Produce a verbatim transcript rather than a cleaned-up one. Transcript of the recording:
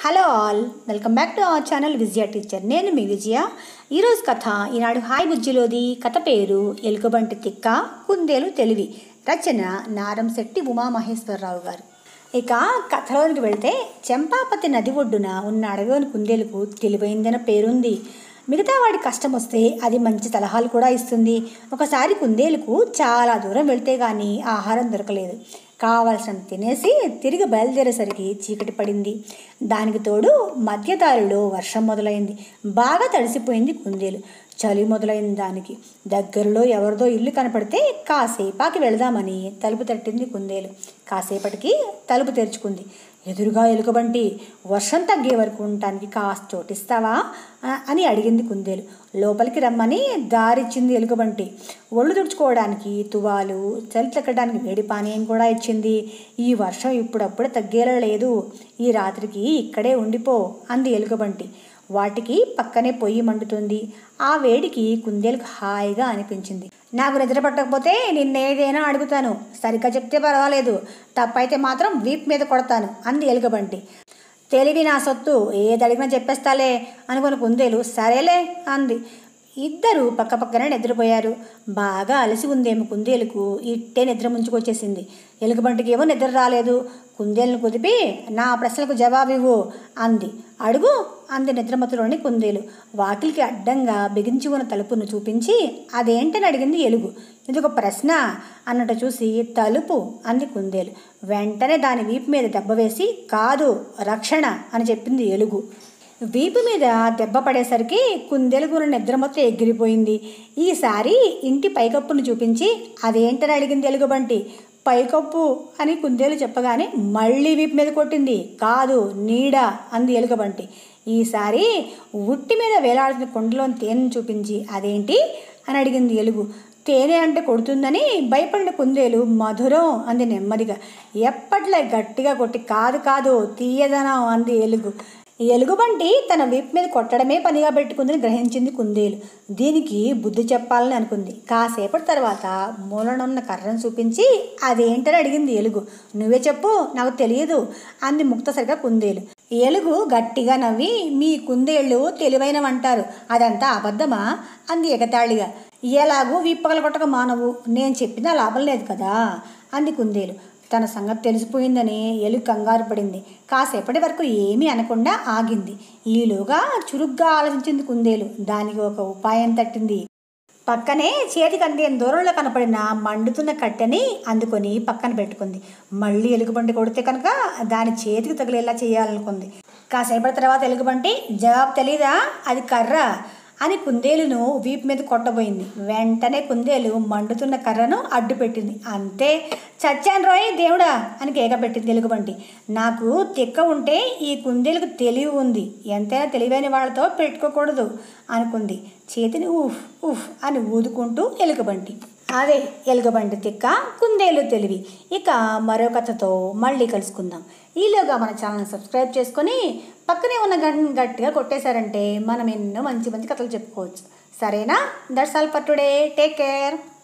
Hello all, welcome back to our channel Vijaya teacher. నేను మీ విజయ. ఈరోజు కథ ఈనాడు హాయ్ బుజ్జిలోది. కథ పేరు ఎలుకబంటి తిక్క కుందేలు తెలివి. రచన నారంశెట్టి ఉమామహేశ్వరరావు గారు. ఇక కథలోనికి వెళితే, చంపాపతి నది ఒడ్డున ఉన్న అడవిలోని కుందేలుకు తెలివైందన పేరుంది. మిగతా వాడి కష్టం వస్తే అది మంచి సలహాలు కూడా ఇస్తుంది. ఒకసారి కుందేలుకు చాలా దూరం వెళ్తే కానీ ఆహారం దొరకలేదు. కావలసినంత తినేసి తిరిగి బయలుదేరేసరికి చీకటి పడింది. దానికి తోడు మధ్యదారిలో వర్షం మొదలైంది. బాగా తడిసిపోయింది కుందేలు. చలి మొదలైంది దానికి. దగ్గరలో ఎవరిదో ఇల్లు కనపడితే కాసేపాకి వెళదామని తలుపు తట్టింది కుందేలు. కాసేపటికి తలుపు తెరుచుకుంది. ఎదురుగా ఎలుకబంటి. వర్షం తగ్గే వరకు ఉండటానికి కాస్త చోటిస్తావా అని అడిగింది కుందేలు. లోపలికి రమ్మని దారిచ్చింది ఎలుకబంటి. ఒళ్ళు తుడుచుకోవడానికి తువాలు, చలి తగ్గడానికి వేడి పానీయం కూడా ఇచ్చింది. ఈ వర్షం ఇప్పుడప్పుడే తగ్గేలా లేదు, ఈ రాత్రికి ఇక్కడే ఉండిపో అంది ఎలుకబంటి. వాటికి పక్కనే పొయ్యి మండుతుంది. ఆ వేడికి కుందేలుకు హాయిగా అనిపించింది. నాకు నిద్ర పట్టకపోతే నిన్నేదైనా అడుగుతాను, సరిగ్గా చెప్తే పర్వాలేదు, తప్పైతే మాత్రం వీప్ మీద కొడతాను అంది ఎలుకబంటి. తెలివి నా సొత్తు, ఏది అడిగినా చెప్పేస్తాలే అనుకుని కుందేలు సరేలే అంది. ఇద్దరు పక్క పక్కనే నిద్రపోయారు. బాగా అలసి ఉందేమో కుందేలుకు. ఇట్టే నిద్ర ముంచుకొచ్చేసింది. ఎలుకబంటికి ఏమో నిద్ర రాలేదు. కుందేలును కుదిపి నా ప్రశ్నలకు జవాబివ్వు అంది. అడుగు అంది నిద్రమతులోని కుందేలు. వాకిలికి అడ్డంగా బిగించి ఉన్న తలుపును చూపించి అదేంటని అడిగింది ఎలుగు. ఇది ఒక ప్రశ్న అన్నట్టు చూసి తలుపు అంది కుందేలు. వెంటనే దాని వీపు మీద దెబ్బ వేసి కాదు రక్షణ అని చెప్పింది ఎలుగు. వీపు మీద దెబ్బ పడేసరికి కుందేలుగున నిద్రమొత్తం ఎగిరిపోయింది. ఈసారి ఇంటి పైకప్పును చూపించి అదేంటని అడిగింది ఎలుగుబంటి. పైకప్పు అని కుందేలు చెప్పగానే మళ్ళీ వీపు మీద కొట్టింది. కాదు నీడ అంది ఎలుకబంటి. ఈసారి ఉట్టి మీద వేలాడుతున్న కొండలోని తేనెను చూపించి అదేంటి అని అడిగింది ఎలుగు. తేనె అంటే కొడుతుందని భయపడిన కుందేలు మధురం అంది నెమ్మదిగా. ఎప్పట్లే గట్టిగా కొట్టి కాదు కాదు తీయదనం అంది ఎలుగు. ఎలుగుబంటి తన వీపు మీద కొట్టడమే పనిగా పెట్టుకుందని గ్రహించింది కుందేలు. దీనికి బుద్ధి చెప్పాలని అనుకుంది. కాసేపటి తర్వాత మూలనున్న కర్రను చూపించి అదేంటని అడిగింది ఎలుగు. నువ్వే చెప్పు, నాకు తెలియదు అంది ముక్తసరిగా కుందేలు. ఎలుగు గట్టిగా నవ్వి మీ కుందేళ్ళు తెలివైనవంటారు, అదంతా అబద్ధమా అంది ఎగతాళిగా. ఎలాగూ వీపగల కొట్టక మానవు, నేను చెప్పినా లాభం లేదు కదా అంది కుందేలు. తన సంగతి తెలిసిపోయిందని ఎలుగు కంగారు పడింది. కాసేపటి వరకు ఏమీ అనకుండా ఆగింది. ఈలోగా చురుగ్గా ఆలోచించింది కుందేలు. దానికి ఒక ఉపాయం తట్టింది. పక్కనే చేతికి అందేని దూరంలో కనపడిన మండుతున్న కట్టెని అందుకొని పక్కన పెట్టుకుంది. మళ్ళీ ఎలుగుబంటి కొడితే కనుక దాని చేతికి తగిలేలా చేయాలనుకుంది. కాసేపటి తర్వాత ఎలుగుబంటి జవాబు తెలీదా, అది కర్ర అని కుందేలును వీపు మీద కొట్టబోయింది. వెంటనే కుందేలు మండుతున్న కర్రను అడ్డు పెట్టింది. అంతే, చచ్చాను రోయ్ దేవుడా అని కేక పెట్టింది ఎలుగుబంటి. నాకు తిక్క ఉంటే ఈ కుందేలుకు తెలివి ఉంది, ఎంతైనా తెలివైన వాళ్ళతో పెట్టుకోకూడదు అనుకుంది. చేతిని ఉఫ్ ఉఫ్ అని ఊదుకుంటూ ఎలుగుబంటి. అదే ఎలుగుబంటి తిక్క, కుందేలు తెలివి. ఇక మరో కథతో మళ్ళీ కలుసుకుందాం. ఈలోగా మన ఛానల్ సబ్స్క్రైబ్ చేసుకొని పక్కనే ఉన్న గంటను గట్టిగా కొట్టేశారంటే మనం ఎన్నో మంచి మంచి కథలు చెప్పుకోవచ్చు. సరేనా? That's all for today. Take care.